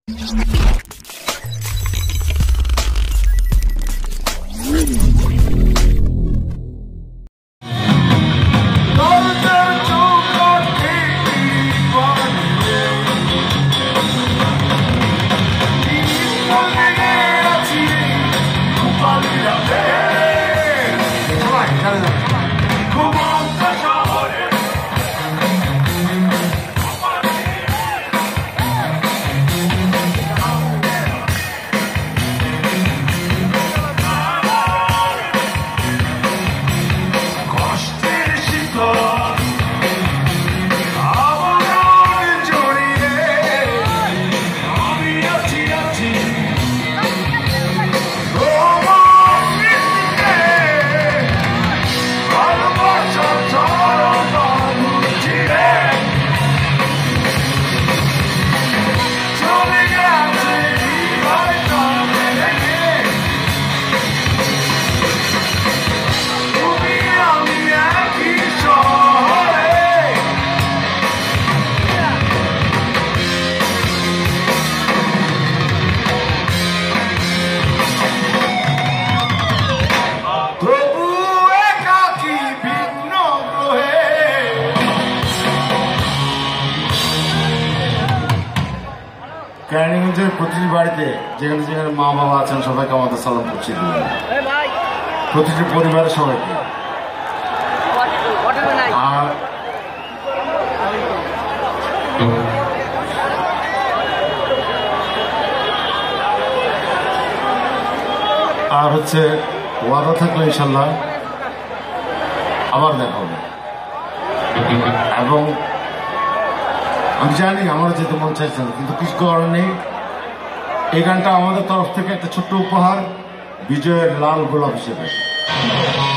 কেরানীগঞ্জের প্রতিটি বাড়িতে যেখানে যেখানে মা বাবা আছেন সবাইকে আমাদের সালাম করছি, প্রতিটি পরিবারের সবাইকে। আর হচ্ছে ওয়াদা থাকলে ইনশাল্লাহ আবার দেখা হবে। এবং আমি জানি আমার যেতে মন চাইছে না, কিন্তু কিছু করার নেই। এই গানটা আমাদের তরফ থেকে একটা ছোট্ট উপহার, বিজয়ের লাল গোলাপ হিসেবে।